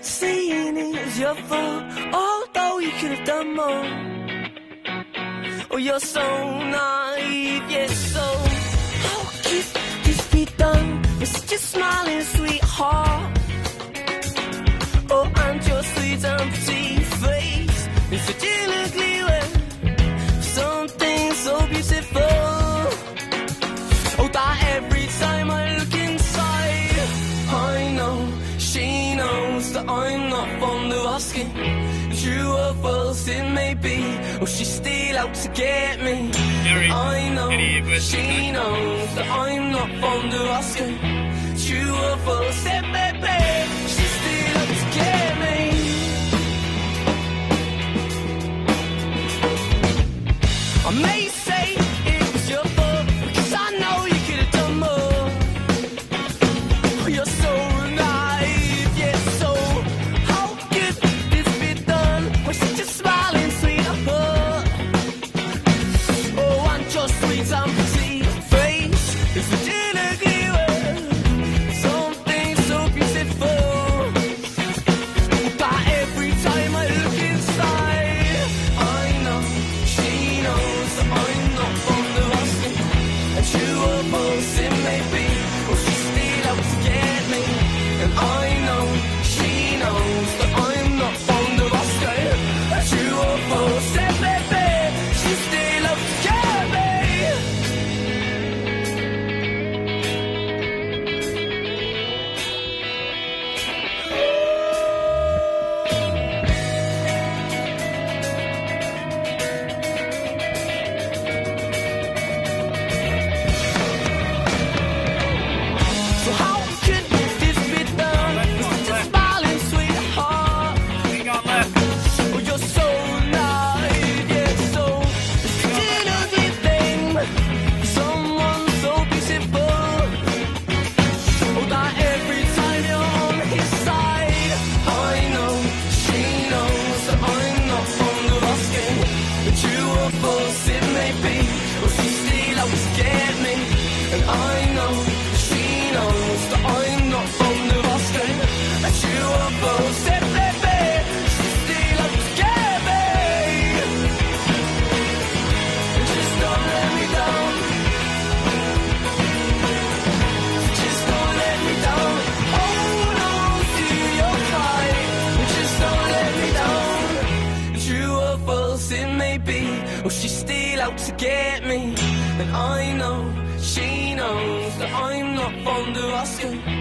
saying it's your fault, although you could have done more. Oh, you're so naive, yes, so how could this be done with such a smiling sweetheart? Oh, and your sweet and pretty face is such an ugly way, something so beautiful. Oh, that every time I look inside, I know she knows that I'm not fond of asking. True or false it may be, or she's still out to get me. I know she knows that I'm not fond of asking. True or false it may be, she's still out to get me. I may say it was your fault, because I know you could have done more. Oh, you're so naive, yes, so how could this be done with such a smiling sweetheart? Oh, and your sweet and pretty face is such an ugly word, something so beautiful, that every time I look inside, I know she knows that I'm not fond of asking. And true or false it may be, or she's still out to get me. And I know she knows that I'm not fond of asking. And true or false it may be, she's still out to get me. So how could this be done with such a smiling sweetheart? Oh, you're so naive, yes, so such an ugly thing, someone so beautiful. Oh, that every time you're on his side, I know she knows that I'm not fond of asking. But true or false it may be, or she's still out to get me. And I know she knows that I'm not fond of asking. And true or false it may be, she's still out to get me. Just don't let me down. Just don't let me down. Oh no, do you cry? Just don't let me down. True or false it may be, or she's still out to get me. And I know she knows that I'm not fond of asking.